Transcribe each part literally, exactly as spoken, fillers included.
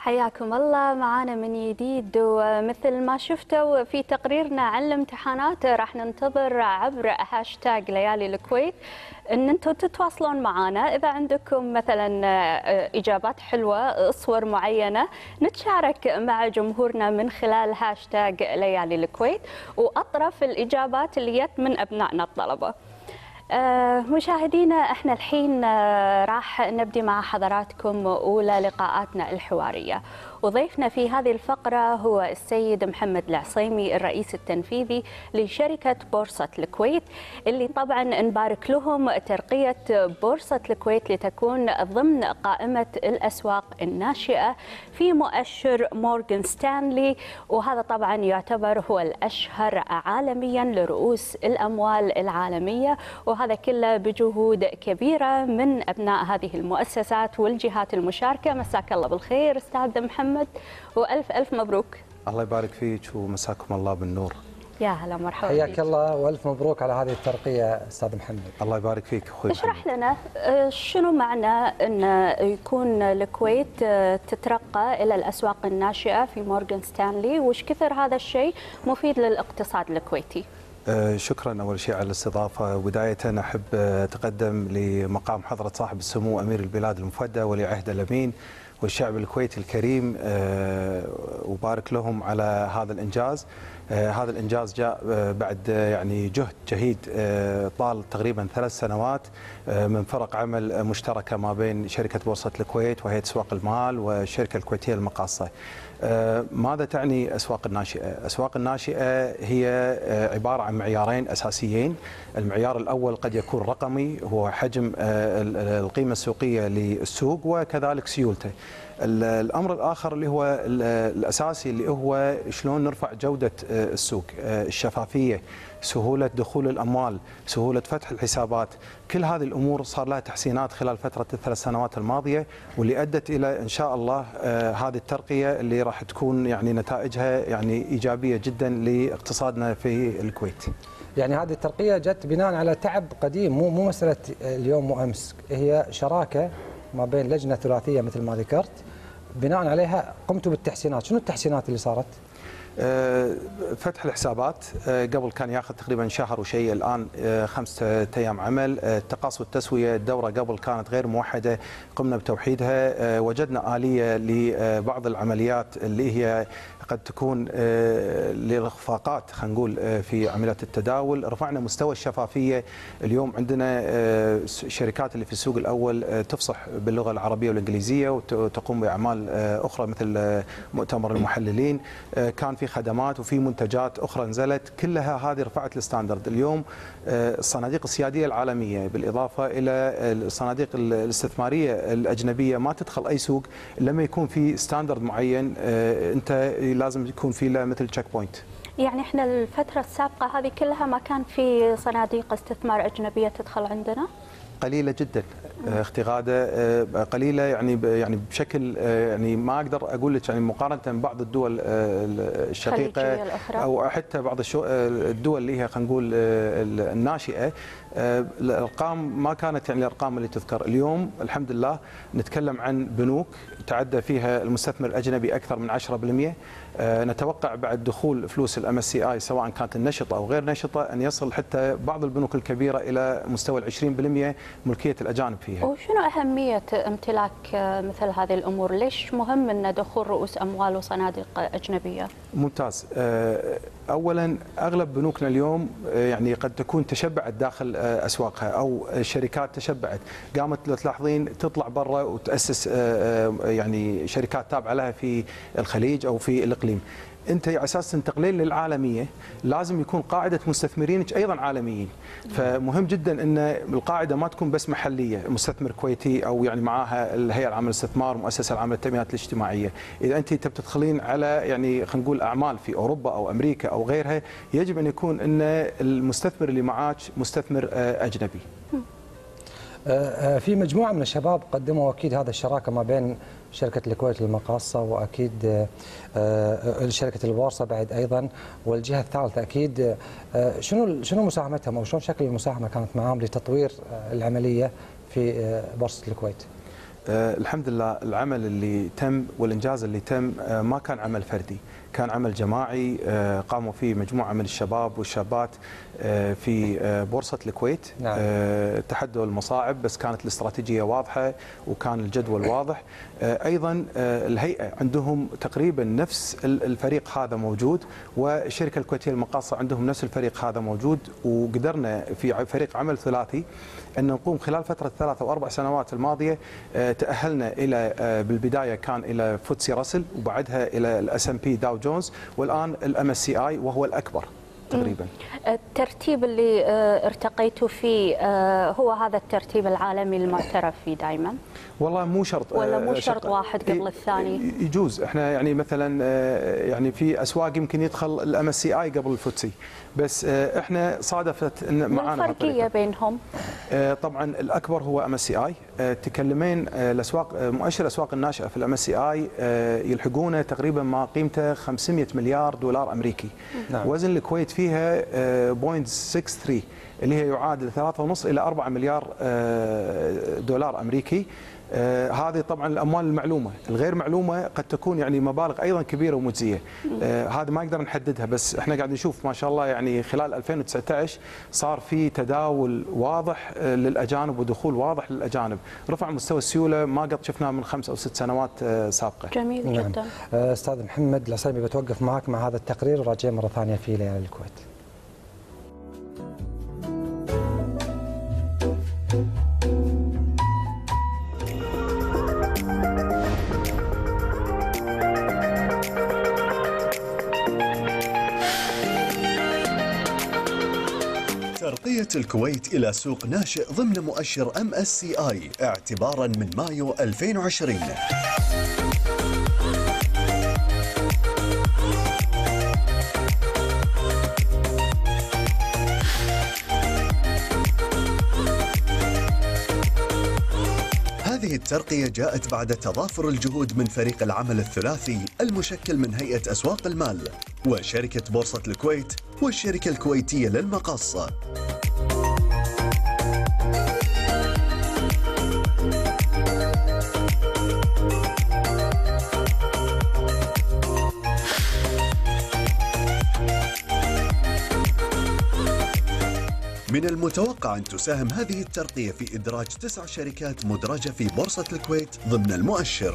حياكم الله معانا من جديد. ومثل ما شفتوا في تقريرنا عن الامتحانات راح ننتظر عبر هاشتاج ليالي الكويت ان انتم تتواصلون معنا اذا عندكم مثلا اجابات حلوه، صور معينه نتشارك مع جمهورنا من خلال هاشتاج ليالي الكويت واطرف الاجابات اللي جت من ابنائنا الطلبه. آه مشاهدينا احنا الحين آه راح نبدي مع حضراتكم اولى لقاءاتنا الحواريه، وضيفنا في هذه الفقره هو السيد محمد العصيمي الرئيس التنفيذي لشركه بورصه الكويت، اللي طبعا نبارك لهم ترقيه بورصه الكويت لتكون ضمن قائمه الاسواق الناشئه في مؤشر مورغان ستانلي، وهذا طبعا يعتبر هو الاشهر عالميا لرؤوس الاموال العالميه، وهذا كله بجهود كبيرة من أبناء هذه المؤسسات والجهات المشاركة. مساك الله بالخير أستاذ محمد وألف ألف مبروك. الله يبارك فيك ومساكم الله بالنور. يا هلا مرحبا حياك فيك. الله والف مبروك على هذه الترقية أستاذ محمد. الله يبارك فيك أخوي. اشرح لنا شنو معنى أن يكون الكويت تترقى إلى الأسواق الناشئة في مورغان ستانلي، وش كثر هذا الشيء مفيد للاقتصاد الكويتي؟ شكرا أول شيء على الاستضافة. بداية أحب أتقدم لمقام حضرة صاحب السمو أمير البلاد المفدى ولي عهد الأمين والشعب الكويتي الكريم، وبارك لهم على هذا الإنجاز. هذا الإنجاز جاء بعد يعني جهد جهيد طال تقريبا ثلاث سنوات من فرق عمل مشتركة ما بين شركة بورصة الكويت وهيئة أسواق المال والشركة الكويتية للمقاصة. ماذا تعني أسواق الناشئة؟ أسواق الناشئة هي عبارة عن معيارين أساسيين. المعيار الأول قد يكون رقمي، هو حجم القيمة السوقية للسوق وكذلك سيولته. الأمر الآخر اللي هو الأساسي اللي هو شلون نرفع جودة السوق، الشفافية، سهولة دخول الأموال، سهولة فتح الحسابات. كل هذه الأمور صار لها تحسينات خلال فترة الثلاث سنوات الماضية، واللي أدت إلى إن شاء الله هذه الترقية اللي راح تكون يعني نتائجها يعني إيجابية جدا لاقتصادنا في الكويت. يعني هذه الترقية جت بناء على تعب قديم، مو مو مسألة اليوم وأمس، هي شراكة ما بين لجنة ثلاثية مثل ما ذكرت، بناء عليها قمتوا بالتحسينات. شنو التحسينات اللي صارت؟ فتح الحسابات قبل كان ياخذ تقريبا شهر وشيء، الان خمسة ايام عمل. التقاصي والتسويه، الدوره قبل كانت غير موحده، قمنا بتوحيدها. وجدنا اليه لبعض العمليات اللي هي قد تكون للاخفاقات خلينا نقول في عمليه التداول. رفعنا مستوى الشفافيه. اليوم عندنا الشركات اللي في السوق الاول تفصح باللغه العربيه والانجليزيه وتقوم باعمال اخرى مثل مؤتمر المحللين. كان في خدمات وفي منتجات اخرى نزلت، كلها هذه رفعت الستاندرد. اليوم الصناديق السياديه العالميه بالاضافه الى الصناديق الاستثماريه الاجنبيه ما تدخل اي سوق لما يكون في ستاندرد معين انت لازم يكون في له مثل تشيك بوينت. يعني احنا الفترة السابقة هذه كلها ما كان في صناديق استثمار أجنبية تدخل عندنا؟ قليلة جدا، اختغاده قليله يعني يعني بشكل يعني ما اقدر اقول لك يعني مقارنه ببعض الدول الشقيقه او حتى بعض الدول اللي هي خلينا نقول الناشئه. الارقام ما كانت يعني الارقام اللي تذكر. اليوم الحمد لله نتكلم عن بنوك تعدى فيها المستثمر الاجنبي اكثر من عشرة بالمئة. نتوقع بعد دخول فلوس الام اس سي اي سواء كانت النشطه او غير نشطه ان يصل حتى بعض البنوك الكبيره الى مستوى ال عشرين بالمئة ملكيه الاجانب فيها. وشنو اهميه امتلاك مثل هذه الامور؟ ليش مهم ان دخول رؤوس اموال وصناديق اجنبيه؟ ممتاز. اولا اغلب بنوكنا اليوم يعني قد تكون تشبعت داخل اسواقها او الشركات تشبعت، قامت لو تلاحظين تطلع برا وتاسس يعني شركات تابعه لها في الخليج او في الاقليم. انت على اساس تنتقلين للعالميه لازم يكون قاعده مستثمرينك ايضا عالميين، فمهم جدا ان القاعده ما تكون بس محليه، مستثمر كويتي او يعني معاها الهيئه العامه للاستثمار، مؤسسه العامه للتنميه الاجتماعيه. اذا انت تبي تدخلين على يعني خلينا نقول اعمال في اوروبا او امريكا او غيرها، يجب ان يكون ان المستثمر اللي معاك مستثمر اجنبي. في مجموعه من الشباب قدموا اكيد هذا الشراكه ما بين شركة الكويت للمقاصة واكيد شركة البورصة بعد ايضا، والجهة الثالثة اكيد شنو شنو مساهمتهم او شلون شكل المساهمة كانت معهم لتطوير العملية في بورصة الكويت؟ آه الحمد لله العمل اللي تم والإنجاز اللي تم آه ما كان عمل فردي، كان عمل جماعي آه قاموا فيه مجموعة من الشباب والشابات آه في آه بورصة الكويت. نعم. آه تحدوا المصاعب بس كانت الاستراتيجية واضحة وكان الجدول واضح. آه أيضا آه الهيئة عندهم تقريبا نفس الفريق هذا موجود، والشركة الكويتية للمقاصة عندهم نفس الفريق هذا موجود، وقدرنا في فريق عمل ثلاثي أن نقوم خلال فترة ثلاث أو أربع سنوات الماضية. تأهلنا إلى بالبداية كان إلى فوتسي راسل، وبعدها إلى الاس ام بي داو جونز، والآن الام اس سي اي وهو الأكبر تقريبا. الترتيب اللي ارتقيتوا فيه هو هذا الترتيب العالمي المعترف فيه دائما؟ والله مو شرط، ولا مو شرط واحد قبل الثاني؟ يجوز. احنا يعني مثلا يعني في اسواق يمكن يدخل الام اس سي اي قبل الفوتسي، بس احنا صادفت ان معانا الفرقيه بينهم. طبعا الاكبر هو ام اس سي اي. تكلمين الاسواق، مؤشر الاسواق الناشئه في الام اس سي اي يلحقونه تقريبا ما قيمته خمسمئة مليار دولار امريكي. نعم. وزن الكويت فيها صفر فاصلة ستة ثلاثة اللي هي يعادل ثلاثة ونص الى أربعة مليار دولار امريكي. آه هذه طبعا الاموال المعلومه، الغير معلومه قد تكون يعني مبالغ ايضا كبيره ومجزيه. آه هذا ما نقدر نحددها، بس احنا قاعد نشوف ما شاء الله يعني خلال ألفين وتسعة عشر صار في تداول واضح آه للاجانب ودخول واضح للاجانب، رفع مستوى السيوله ما قد شفناه من خمس او ست سنوات آه سابقه. جميل نعم. جدا. آه استاذ محمد العسيمي بتوقف معك مع هذا التقرير وراجعين مره ثانيه في ليالي الكويت. ترقية الكويت إلى سوق ناشئ ضمن مؤشر ام اس سي اي اعتبارا من مايو ألفين وعشرين. هذه الترقية جاءت بعد تضافر الجهود من فريق العمل الثلاثي المشكل من هيئة أسواق المال وشركة بورصة الكويت والشركة الكويتية للمقاصة. من المتوقع أن تساهم هذه الترقية في إدراج تسع شركات مدرجة في بورصة الكويت ضمن المؤشر.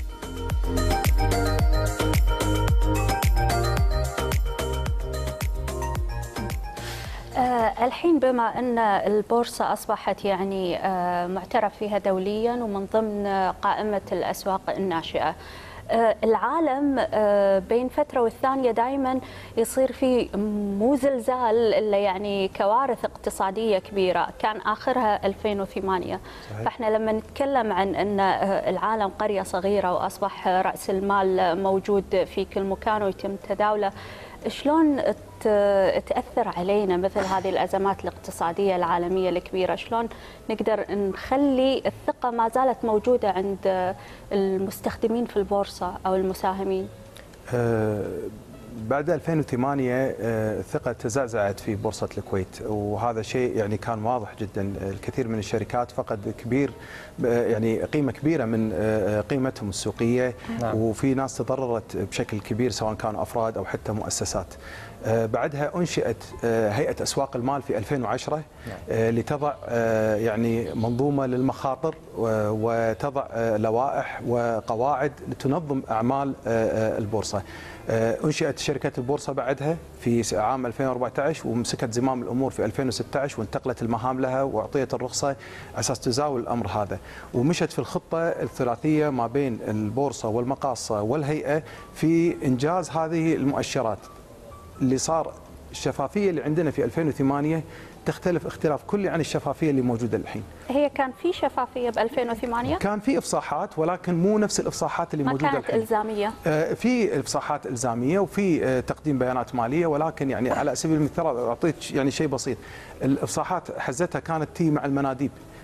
آه الحين بما أن البورصة أصبحت يعني آه معترف فيها دوليا ومن ضمن قائمة الأسواق الناشئة، العالم بين فترة والثانية دائما يصير في مو زلزال إلا يعني كوارث اقتصادية كبيرة، كان آخرها ألفين وثمانية. صحيح. فإحنا لما نتكلم عن أن العالم قرية صغيرة وأصبح رأس المال موجود في كل مكان ويتم تداوله، شلون تأثر علينا مثل هذه الأزمات الاقتصادية العالمية الكبيرة؟ شلون نقدر نخلي الثقة ما زالت موجودة عند المستخدمين في البورصة أو المساهمين؟ أه بعد ألفين وثمانية الثقة تزعزعت في بورصة الكويت، وهذا شيء يعني كان واضح جدا. الكثير من الشركات فقد كبير يعني قيمة كبيرة من قيمتهم السوقية. نعم. وفي ناس تضررت بشكل كبير سواء كانوا أفراد أو حتى مؤسسات. بعدها أنشئت هيئة أسواق المال في ألفين وعشرة. نعم. لتضع يعني منظومة للمخاطر وتضع لوائح وقواعد لتنظم أعمال البورصة. أنشئت شركة البورصة بعدها في عام ألفين وأربعة عشر ومسكت زمام الأمور في ألفين وستة عشر وانتقلت المهام لها وأعطيت الرخصة على أساس تزاول الأمر هذا، ومشت في الخطة الثلاثية ما بين البورصة والمقاصة والهيئة في إنجاز هذه المؤشرات. اللي صار الشفافية اللي عندنا في ألفين وثمانية تختلف اختلاف كلي عن الشفافية اللي موجودة الحين. هي كان في شفافية ب ألفين وثمانية؟ كان في إفصاحات ولكن مو نفس الإفصاحات اللي ما موجودة كانت الحين. إلزامية؟ آه في إفصاحات إلزامية وفي آه تقديم بيانات مالية، ولكن يعني على سبيل المثال أعطيك يعني شيء بسيط. الإفصاحات حزتها كانت تي مع المناديب.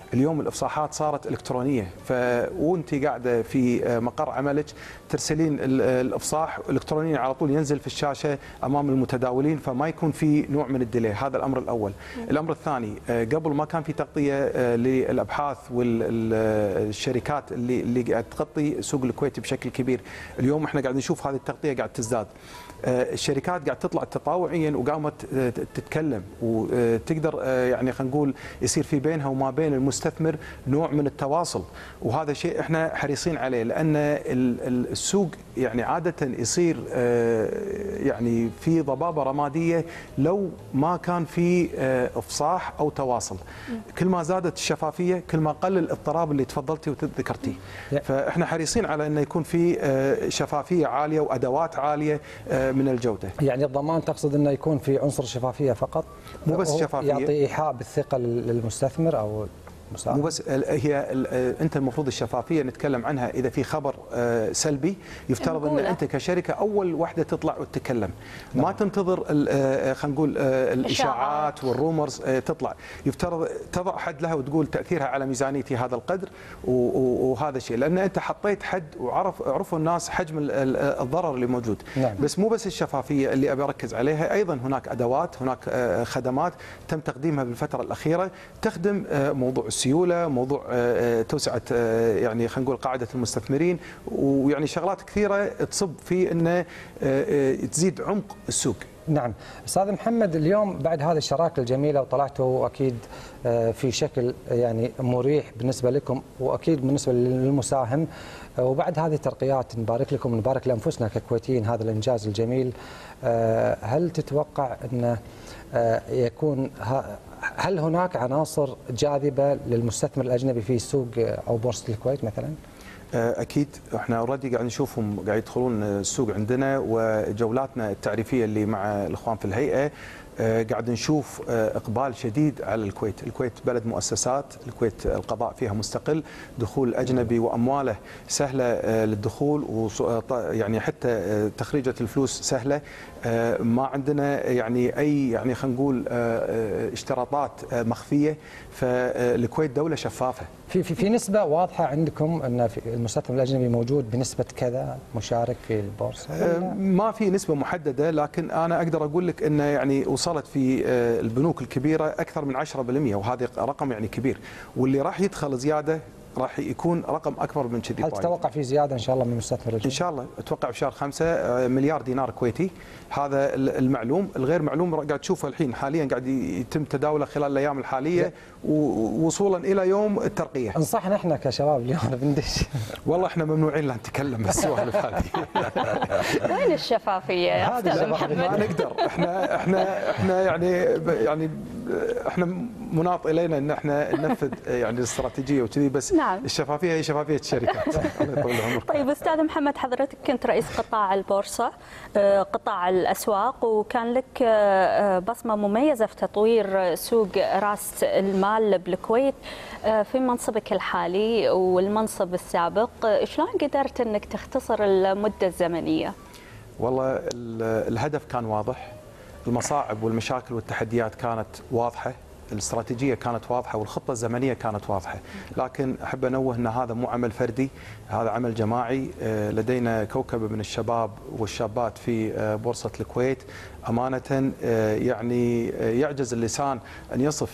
اليوم الافصاحات صارت الكترونيه، ف وانت قاعده في مقر عملك ترسلين الافصاح الكترونيا على طول ينزل في الشاشه امام المتداولين، فما يكون في نوع من الديلي. هذا الامر الاول. الامر الثاني، قبل ما كان في تغطيه للابحاث والشركات اللي اللي قاعد تغطي سوق الكويت بشكل كبير، اليوم احنا قاعد نشوف هذه التغطيه قاعد تزداد. الشركات قاعد تطلع تطاوعيا وقامت تتكلم وتقدر يعني خلينا نقول يصير في بينها وما بين المستثمر نوع من التواصل، وهذا شيء احنا حريصين عليه، لان السوق يعني عاده يصير يعني في ضبابه رماديه لو ما كان في افصاح او تواصل. كل ما زادت الشفافيه كل ما قل الاضطراب اللي تفضلتي وذكرتيه. فاحنا حريصين على انه يكون في شفافيه عاليه وادوات عاليه من الجوده. يعني الضمان تقصد انه يكون في عنصر شفافيه فقط؟ مو بس شفافيه، يعطي ايحاء بالثقه للمستثمر او مو بس هي انت المفروض الشفافيه نتكلم عنها اذا في خبر سلبي يفترض ان انت كشركه اول وحده تطلع وتتكلم، ما تنتظر خلينا نقول الاشاعات والرومرز تطلع، يفترض تضع حد لها وتقول تاثيرها على ميزانيتي هذا القدر وهذا الشيء، لان انت حطيت حد وعرف عرفوا الناس حجم الضرر اللي موجود. نعم. بس مو بس الشفافيه اللي ابي اركز عليها، ايضا هناك ادوات، هناك خدمات تم تقديمها بالفتره الاخيره تخدم موضوع السيوله، موضوع توسعه يعني خلينا نقول قاعده المستثمرين، ويعني شغلات كثيره تصب في انه تزيد عمق السوق. نعم استاذ محمد، اليوم بعد هذه الشراكه الجميله وطلعتوا اكيد في شكل يعني مريح بالنسبه لكم واكيد بالنسبه للمساهم، وبعد هذه الترقيات نبارك لكم ونبارك لانفسنا ككويتيين هذا الانجاز الجميل، هل تتوقع ان يكون هل هناك عناصر جاذبه للمستثمر الاجنبي في سوق او بورصه الكويت مثلا؟ اكيد احنا اوريدي قاعد نشوفهم قاعد يدخلون السوق عندنا، وجولاتنا التعريفيه اللي مع الاخوان في الهيئه قاعد نشوف اقبال شديد على الكويت. الكويت بلد مؤسسات، الكويت القضاء فيها مستقل، دخول اجنبي وامواله سهله للدخول، يعني حتى تخريجه الفلوس سهله، ما عندنا يعني اي يعني خلينا نقول اشتراطات مخفيه، فالكويت دوله شفافه. في في في نسبه واضحه عندكم ان المستثمر الاجنبي موجود بنسبه كذا مشارك في البورصه؟ ما في نسبه محدده، لكن انا اقدر اقول لك انه يعني وصلت في البنوك الكبيره اكثر من عشرة بالمئة، وهذا رقم يعني كبير، واللي راح يدخل زياده راح يكون رقم اكبر من كذي. هل تتوقع في زياده ان شاء الله من المستثمر الأجنبي؟ ان شاء الله اتوقع في شهر خمسة مليار دينار كويتي، هذا المعلوم. الغير معلوم قاعد تشوفه الحين حاليا قاعد يتم تداوله خلال الايام الحاليه ووصولا الى يوم الترقيه. انصحنا احنا كشباب اليوم بندش. والله احنا ممنوعين لا نتكلم بالسوالف هذه. وين الشفافيه يا استاذ محمد؟ ما نقدر، احنا احنا احنا يعني يعني احنا مناط الينا ان احنا ننفذ يعني الاستراتيجيه وكذي، بس نعم. الشفافيه هي شفافيه الشركات. طيب استاذ محمد، حضرتك كنت رئيس قطاع البورصه، قطاع الاسواق، وكان لك بصمه مميزه في تطوير سوق راس المال بالكويت في منصبك الحالي والمنصب السابق، شلون قدرت انك تختصر المده الزمنيه؟ والله الهدف كان واضح، المصاعب والمشاكل والتحديات كانت واضحه، الاستراتيجيه كانت واضحه، والخطه الزمنيه كانت واضحه، لكن احب انوه ان هذا مو عمل فردي، هذا عمل جماعي. لدينا كوكبه من الشباب والشابات في بورصه الكويت امانه يعني يعجز اللسان ان يصف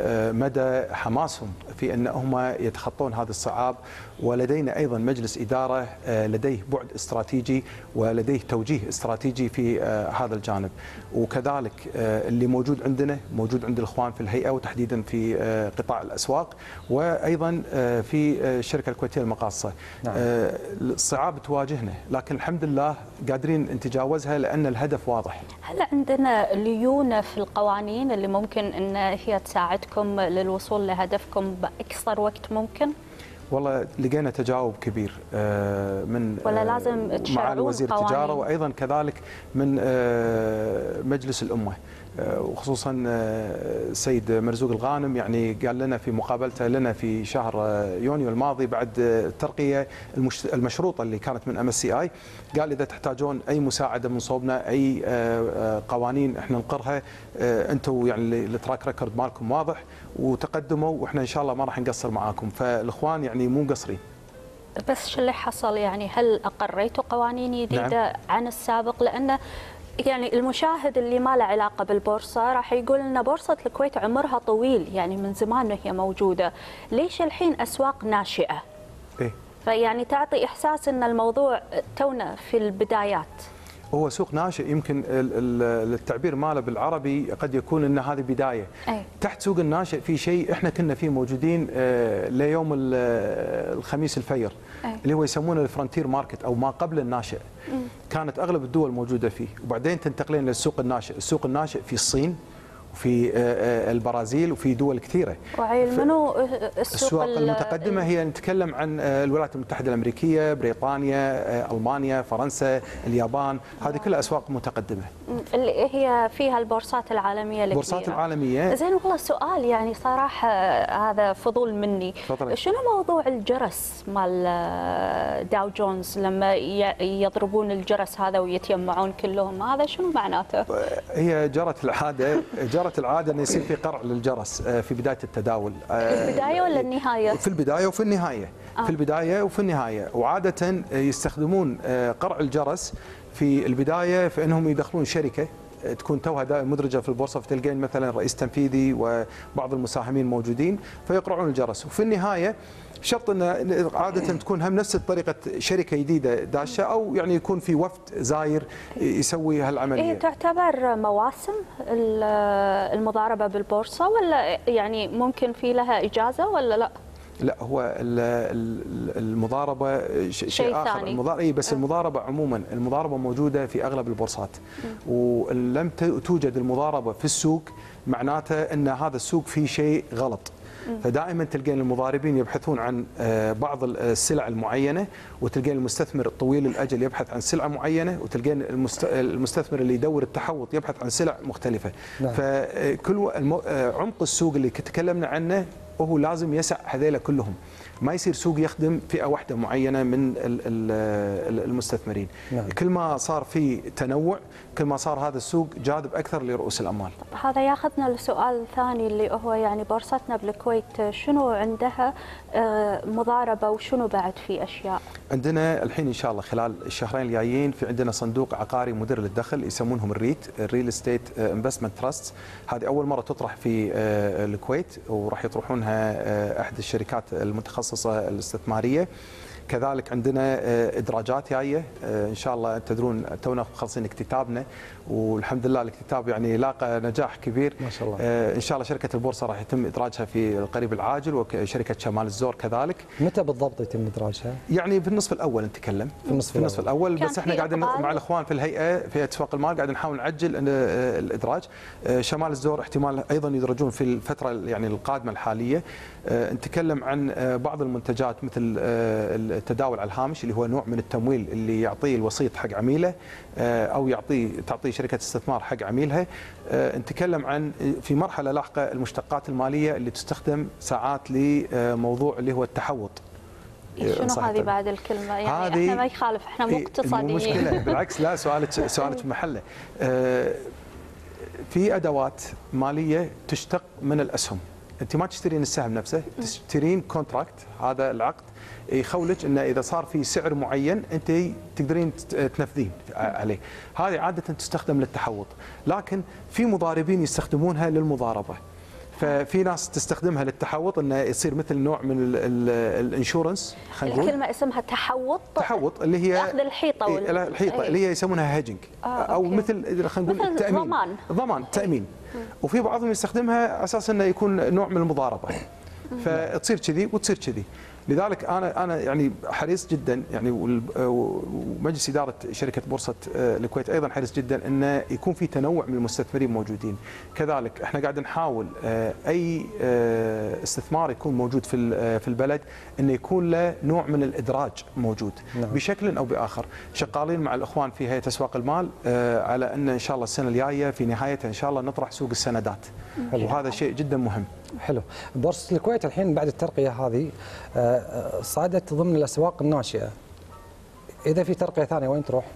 مدى حماسهم في ان هم يتخطون هذه الصعاب، ولدينا ايضا مجلس اداره لديه بعد استراتيجي ولديه توجيه استراتيجي في هذا الجانب، وكذلك اللي موجود عندنا موجود عند الاخوان في الهيئه وتحديدا في قطاع الاسواق وايضا في الشركه الكويتيه للمقاصه. نعم. الصعاب تواجهنا، لكن الحمد لله قادرين نتجاوزها لان الهدف واضح. هل عندنا ليونه في القوانين اللي ممكن ان هي تساعدكم للوصول لهدفكم باقصر وقت ممكن؟ والله لقينا تجاوب كبير من ولا لازم معالي وزير التجاره وايضا كذلك من مجلس الامه. وخصوصا السيد مرزوق الغانم يعني قال لنا في مقابلته لنا في شهر يونيو الماضي بعد الترقيه المشروطه اللي كانت من ام اس سي اي، قال اذا تحتاجون اي مساعده من صوبنا، اي قوانين احنا نقرها، انتم يعني التراك ريكورد مالكم واضح وتقدموا، واحنا ان شاء الله ما راح نقصر معاكم. فالاخوان يعني مو مقصرين. بس شو اللي حصل يعني؟ هل اقريتوا قوانين جديده نعم. عن السابق؟ لانه يعني المشاهد اللي ما له علاقه بالبورصه راح يقول ان بورصه الكويت عمرها طويل، يعني من زمان وهي موجوده، ليش الحين اسواق ناشئه؟ ايه فيعني تعطي احساس ان الموضوع تونا في البدايات. هو سوق ناشئ، يمكن التعبير ماله بالعربي قد يكون ان هذه بدايه. أي. تحت سوق الناشئ في شيء احنا كنا فيه موجودين ليوم الخميس الفير، أي. اللي هو يسمونه الفرونتير ماركت او ما قبل الناشئ. م. كانت اغلب الدول موجوده فيه، وبعدين تنتقلين للسوق الناشئ. السوق الناشئ في الصين وفي البرازيل وفي دول كثيره. وعيل منو السوق الاسواق المتقدمه؟ هي نتكلم عن الولايات المتحده الامريكيه، بريطانيا، المانيا، فرنسا، اليابان، هذه كلها اسواق متقدمه. اللي هي فيها البورصات العالميه الكبيره. البورصات العالميه. زين والله سؤال يعني صراحه هذا فضول مني. فضلي. شنو موضوع الجرس مال داو جونز لما يضربون الجرس هذا ويتجمعون كلهم، هذا شنو معناته؟ هي جرت العاده جرت العاده انه يصير في قرع للجرس في بدايه التداول. في البدايه ولا النهايه؟ في البدايه وفي النهايه. آه. في البدايه وفي النهايه، وعاده يستخدمون قرع الجرس في البدايه في انهم يدخلون شركه تكون توها مدرجه في البورصه، فتلقين مثلا رئيس تنفيذي وبعض المساهمين موجودين فيقرعون الجرس، وفي النهايه شرط ان عاده تكون هم نفس طريقه شركه جديده داشه، او يعني يكون في وفد زاير يسوي هالعمليه. هي تعتبر مواسم المضاربه بالبورصه، ولا يعني ممكن في لها اجازه ولا لا؟ لا، هو المضاربه شيء اخر. ثاني. المضاربه بس المضاربه عموما المضاربه موجوده في اغلب البورصات، ولم توجد المضاربه في السوق معناته ان هذا السوق فيه شيء غلط. فدائما تلقين المضاربين يبحثون عن بعض السلع المعينه، وتلقين المستثمر طويل الاجل يبحث عن سلعه معينه، وتلقين المستثمر اللي يدور التحوط يبحث عن سلع مختلفه. نعم. فكل عمق السوق اللي تكلمنا عنه وهو لازم يسع هذيلا كلهم، ما يصير سوق يخدم فئه واحده معينه من المستثمرين. نعم. كل ما صار في تنوع كل ما صار هذا السوق جاذب اكثر لرؤوس الاموال. هذا ياخذنا لسؤال ثاني اللي هو يعني بورصتنا بالكويت شنو عندها مضاربه وشنو بعد في اشياء؟ عندنا الحين ان شاء الله خلال الشهرين الجايين في عندنا صندوق عقاري مدر للدخل يسمونهم الريت، الريل استيت انفستمنت تراست. هذه اول مره تطرح في الكويت، وراح يطرحونها احد الشركات المتخصصه الاستثماريه. كذلك عندنا ادراجات جايه ان شاء الله. تدرون تونا مخلصين اكتتابنا، والحمد لله الاكتتاب يعني لاقى نجاح كبير ما شاء الله. ان شاء الله شركه البورصه راح يتم ادراجها في القريب العاجل، وشركه شمال الزور كذلك. متى بالضبط يتم ادراجها؟ يعني في النصف الاول نتكلم. في النصف, في النصف الاول, الأول. بس احنا قاعدين أقبال. مع الاخوان في الهيئه في اسواق المال قاعدين نحاول نعجل الادراج. شمال الزور احتمال ايضا يدرجون في الفتره يعني القادمه الحاليه. نتكلم عن بعض المنتجات مثل التداول على الهامش اللي هو نوع من التمويل اللي يعطيه الوسيط حق عميله، او يعطيه تعطيه شركه استثمار حق عميلها. نتكلم عن في مرحله لاحقه المشتقات الماليه اللي تستخدم ساعات لموضوع اللي هو التحوط. شنو هذه بعد الكلمه؟ يعني احنا ما يخالف، احنا مو اقتصاديين. مشكله بالعكس، لا سؤالك سؤالك في محله. في ادوات ماليه تشتق من الاسهم. انت ما تشترين السهم نفسه، تشترين كونتراكت، هذا العقد يخولك انه اذا صار في سعر معين انت تقدرين تنفذين عليه. هذه عاده تستخدم للتحوط، لكن في مضاربين يستخدمونها للمضاربه. ففي ناس تستخدمها للتحوط انه يصير مثل نوع من الانشورنس. الكلمه اسمها تحوط. تحوط اللي هي اخذ الحيطه وال... الحيطه اللي هي يسمونها هيجنج. آه، او أوكي. مثل خلينا نقول التامين، ضمان ضمان تامين. وفي بعضهم يستخدمها اساس انه يكون نوع من المضاربه. فتصير كذي وتصير كذي. لذلك انا انا يعني حريص جدا يعني ومجلس اداره شركه بورصه الكويت ايضا حريص جدا انه يكون في تنوع من المستثمرين موجودين. كذلك احنا قاعد نحاول اي استثمار يكون موجود في في البلد انه يكون له نوع من الادراج موجود نعم. بشكل او باخر. شغالين مع الاخوان في هيئه اسواق المال على ان ان شاء الله السنه الجايه في نهايتها ان شاء الله نطرح سوق السندات. حلو. وهذا شيء جدا مهم. حلو. بورصه الكويت الحين بعد الترقيه هذه صعدت ضمن الاسواق الناشئه. اذا في ترقيه ثانيه وين تروح؟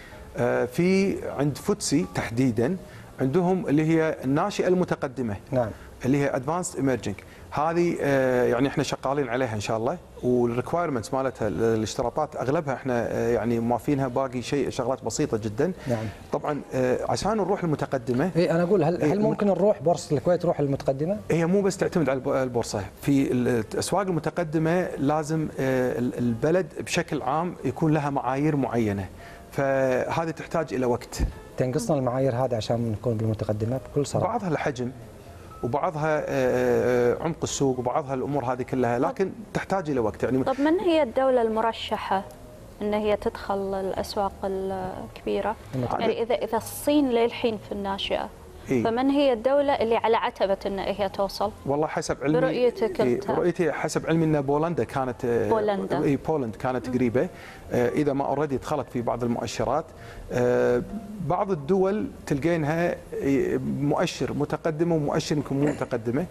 في عند فوتسي تحديدا عندهم اللي هي الناشئه المتقدمه. نعم. اللي هي ادفانسد ايمرجنج. هذه يعني احنا شغالين عليها ان شاء الله، والريكوايرمنتس مالتها الاشتراطات اغلبها احنا يعني موافينها، باقي شيء شغلات بسيطه جدا. نعم. طبعا عشان نروح المتقدمه. اي انا اقول هل هل ممكن نروح بورصه الكويت تروح المتقدمه؟ هي مو بس تعتمد على البورصه، في الاسواق المتقدمه لازم البلد بشكل عام يكون لها معايير معينه، فهذه تحتاج الى وقت. تنقصنا المعايير هذه عشان نكون بالمتقدمه بكل صراحه. بعضها الحجم وبعضها عمق السوق وبعضها الامور هذه كلها، لكن تحتاج الى وقت يعني. طب من هي الدوله المرشحه ان هي تدخل الاسواق الكبيره؟ يعني اذا اذا الصين للحين في الناشئه، إيه؟ فمن هي الدوله اللي على عتبه ان هي توصل؟ والله حسب علمي برؤيتك انت؟ إيه رؤيتي حسب علمي ان بولندا كانت بولندا اي بولند كانت م. قريبه، اذا ما اوريدي دخلت في بعض المؤشرات. بعض الدول تلقينها مؤشر متقدمه ومؤشر يمكن مو متقدمه،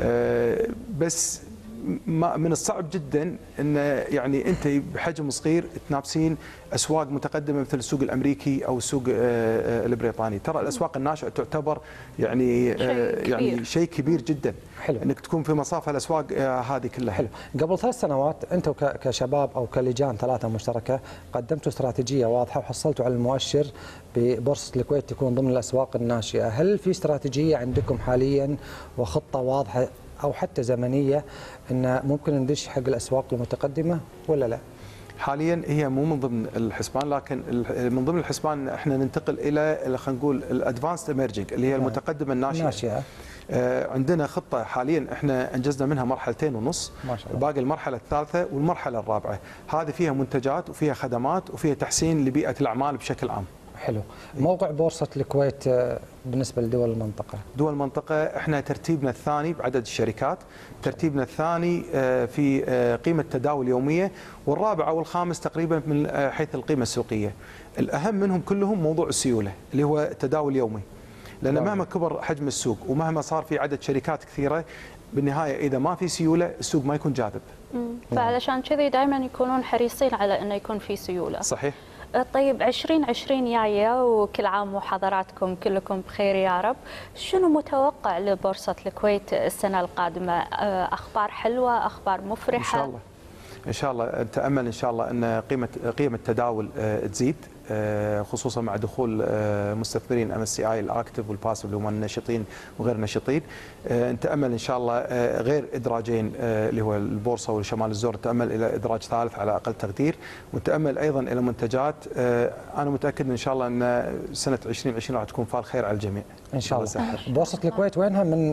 بس ما من الصعب جدا ان يعني انت بحجم صغير تنافسين اسواق متقدمه مثل السوق الامريكي او السوق البريطاني. ترى الاسواق الناشئه تعتبر يعني شيء يعني شيء كبير جدا. حلو. انك تكون في مصاف الاسواق هذه كلها. حلو. قبل ثلاث سنوات انتم كشباب او كلجان ثلاثه مشتركه قدمتوا استراتيجيه واضحه وحصلتوا على المؤشر ببورصه الكويت تكون ضمن الاسواق الناشئه، هل في استراتيجيه عندكم حاليا وخطه واضحه او حتى زمنيه ان ممكن ندش حق الاسواق المتقدمه ولا لا؟ حاليا هي مو من ضمن الحسبان، لكن من ضمن الحسبان احنا ننتقل الى خلينا نقول الادفانسد ايمرجنج اللي هي المتقدمه الناشئه. الناشئه. عندنا خطه حاليا احنا انجزنا منها مرحلتين ونص، ما شاء الله. باقي المرحله الثالثه والمرحله الرابعه، هذه فيها منتجات وفيها خدمات وفيها تحسين لبيئه الاعمال بشكل عام. حلو. موقع بورصة الكويت بالنسبة لدول المنطقة؟ دول المنطقة احنا ترتيبنا الثاني بعدد الشركات، ترتيبنا الثاني في قيمة تداول يومية، والرابع أو الخامس تقريبا من حيث القيمة السوقية. الأهم منهم كلهم موضوع السيولة اللي هو تداول يومي، لأن مهما كبر حجم السوق ومهما صار في عدد شركات كثيرة بالنهاية إذا ما في سيولة السوق ما يكون جاذب. فعلشان كذي دائما يكونون حريصين على أنه يكون في سيولة. صحيح. طيب عشرين عشرين جاية وكل عام وحضراتكم كلكم بخير يا رب، شنو متوقع لبورصة الكويت السنة القادمة؟ أخبار حلوة، أخبار مفرحة؟ إن شاء الله إن شاء الله نتأمل إن شاء الله أن قيمة قيمة التداول تزيد، خصوصا مع دخول مستثمرين ام اس سي اي الاكتف والباسف اللي هم النشطين وغير النشطين. نتامل ان شاء الله غير ادراجين اللي هو البورصه والشمال الزور، نتامل الى ادراج ثالث على اقل تقدير، ونتامل ايضا الى منتجات. انا متاكد ان شاء الله ان سنه عشرين عشرين راح تكون فال خير على الجميع ان شاء الله. بورصه الكويت وينها من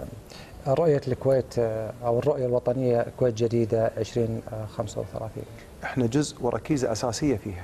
رؤيه الكويت او الرؤيه الوطنيه كويت جديده عشرين خمسة وثلاثين؟ احنا جزء وركيزه اساسيه فيها.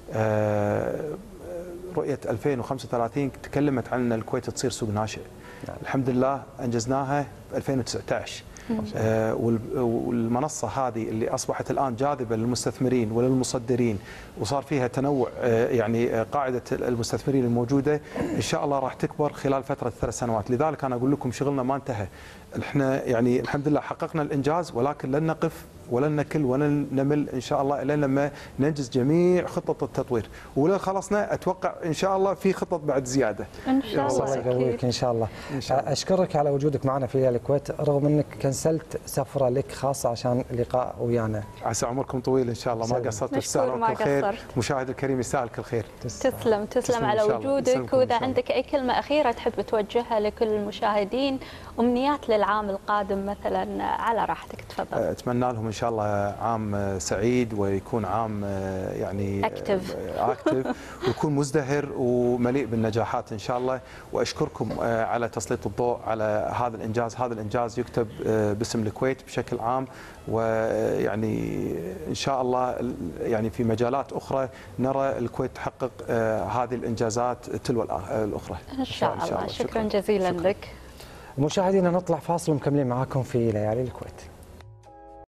رؤية ألفين وخمسة وثلاثين تكلمت عن الكويت تصير سوق ناشئ. نعم. الحمد لله أنجزناها ب ألفين وتسعة عشر. آه والمنصة هذه اللي أصبحت الآن جاذبة للمستثمرين وللمصدرين وصار فيها تنوع، آه يعني آه قاعدة المستثمرين الموجودة إن شاء الله راح تكبر خلال فترة ثلاث سنوات. لذلك أنا أقول لكم شغلنا ما انتهى. احنا يعني الحمد لله حققنا الإنجاز، ولكن لن نقف ولن نكل ولن نمل ان شاء الله الين لما ننجز جميع خطط التطوير، ولو خلصنا اتوقع ان شاء الله في خطط بعد زياده ان شاء الله. الله يقويك ان شاء الله. إن شاء الله. اشكرك على وجودك معنا في الكويت رغم انك كنسلت سفره لك خاصه عشان اللقاء ويانا. عسى عمركم طويل ان شاء الله. ما قصرت، تستاهلون كل خير. مشاهد الكريم يستاهل كل خير. تسلم تسلم, تسلم على وجودك. واذا عندك اي كلمه اخيره تحب توجهها لكل المشاهدين، امنيات للعام القادم مثلا على راحتك تفضل. اتمنى لهم ان شاء شاء الله عام سعيد ويكون عام يعني اكتف اكتف ويكون مزدهر ومليء بالنجاحات ان شاء الله. واشكركم على تسليط الضوء على هذا الانجاز، هذا الانجاز يكتب باسم الكويت بشكل عام، ويعني ان شاء الله يعني في مجالات اخرى نرى الكويت تحقق هذه الانجازات تلو الاخرى ان شاء الله. شكرا جزيلا لك. مشاهدينا نطلع فاصل ومكملين معاكم في ليالي الكويت.